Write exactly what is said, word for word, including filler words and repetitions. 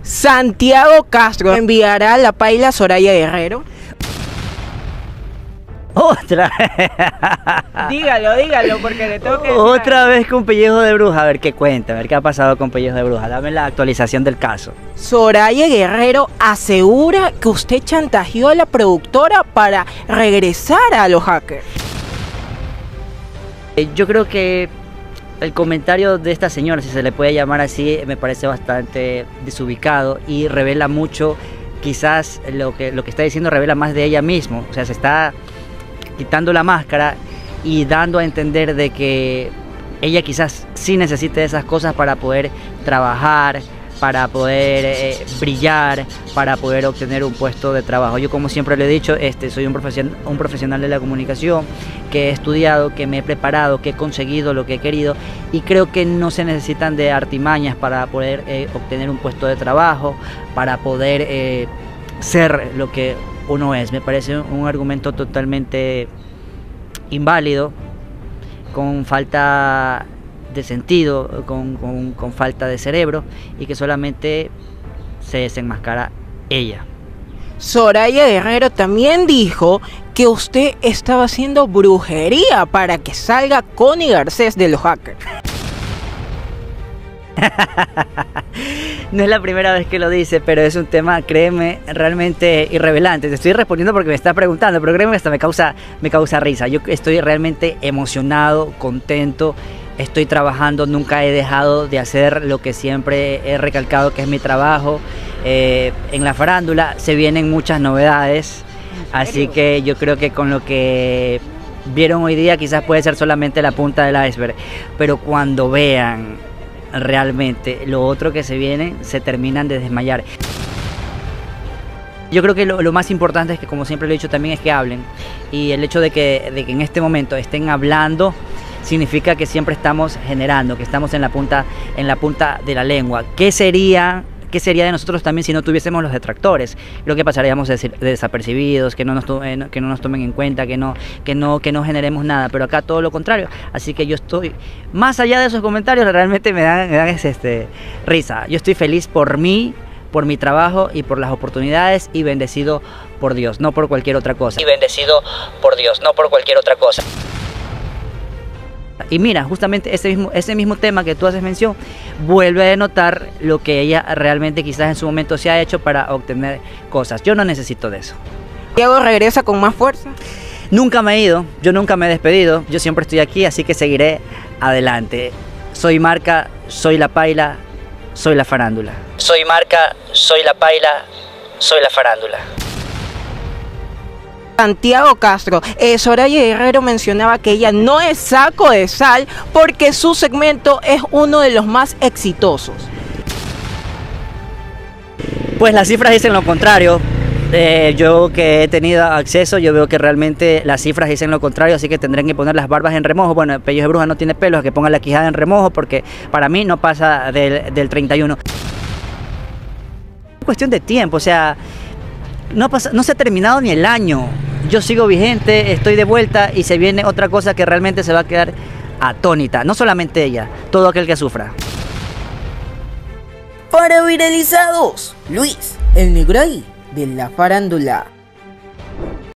Santiago Castro enviará la paila a Soraya Guerrero. Otra. Dígalo, dígalo, porque le tengo que decir Otra algo. vez con pellejo de bruja. A ver qué cuenta, a ver qué ha pasado con pellejo de bruja. Dame la actualización del caso. Soraya Guerrero asegura que usted chantajeó a la productora para regresar a los hackers. Eh, Yo creo que el comentario de esta señora, si se le puede llamar así, me parece bastante desubicado y revela mucho, quizás lo que, lo que está diciendo revela más de ella misma. O sea, se está quitando la máscara y dando a entender de que ella quizás sí necesite esas cosas para poder trabajar, para poder eh, brillar, para poder obtener un puesto de trabajo. Yo, como siempre le he dicho, este, soy un profesional, un profesional de la comunicación, que he estudiado, que me he preparado, que he conseguido lo que he querido, y creo que no se necesitan de artimañas para poder eh, obtener un puesto de trabajo, para poder eh, ser lo que uno es. Me parece un argumento totalmente inválido, con falta de sentido, con, con, con falta de cerebro, y que solamente se desenmascara ella. Soraya Guerrero también dijo que usted estaba haciendo brujería para que salga Connie Garcés de los hackers. No es la primera vez que lo dice, pero es un tema, créeme, realmente irrelevante. Te estoy respondiendo porque me estás preguntando, pero créeme, hasta me causa, me causa risa. Yo estoy realmente emocionado, contento. Estoy trabajando, nunca he dejado de hacer lo que siempre he recalcado que es mi trabajo. Eh, en la farándula se vienen muchas novedades, así que yo creo que con lo que vieron hoy día quizás puede ser solamente la punta del iceberg, pero cuando vean realmente lo otro que se viene, se terminan de desmayar. Yo creo que lo, lo más importante es que, como siempre lo he dicho también, es que hablen, y el hecho de que, de que en este momento estén hablando significa que siempre estamos generando, que estamos en la punta, en la punta de la lengua. ¿Qué sería, qué sería de nosotros también si no tuviésemos los detractores? Creo que pasaríamos de, de desapercibidos, que no, nos, eh, que no nos tomen en cuenta, que no, que, no, que no generemos nada, pero acá todo lo contrario. Así que yo estoy, más allá de esos comentarios, realmente me dan, me dan este, risa. Yo estoy feliz por mí, por mi trabajo y por las oportunidades, y bendecido por Dios, no por cualquier otra cosa. Y bendecido por Dios, no por cualquier otra cosa. Y mira, justamente ese mismo, ese mismo tema que tú haces mención vuelve a denotar lo que ella realmente quizás en su momento se ha hecho para obtener cosas. Yo no necesito de eso. Diego regresa con más fuerza. Nunca me he ido, yo nunca me he despedido, yo siempre estoy aquí, así que seguiré adelante. Soy marca, soy la paila, soy la farándula. Soy marca, soy la paila, soy la farándula. Santiago Castro, eh, Soraya Guerrero mencionaba que ella no es saco de sal porque su segmento es uno de los más exitosos. Pues las cifras dicen lo contrario. Eh, yo que he tenido acceso, yo veo que realmente las cifras dicen lo contrario, así que tendrán que poner las barbas en remojo. Bueno, Pellejo de Bruja no tiene pelos, que pongan la quijada en remojo, porque para mí no pasa del, del treinta y uno. Es cuestión de tiempo, o sea, no, pasa, no se ha terminado ni el año. Yo sigo vigente, estoy de vuelta, y se viene otra cosa que realmente se va a quedar atónita. No solamente ella, todo aquel que sufra. Para Viralizados, Luis, el negro ahí de la farándula.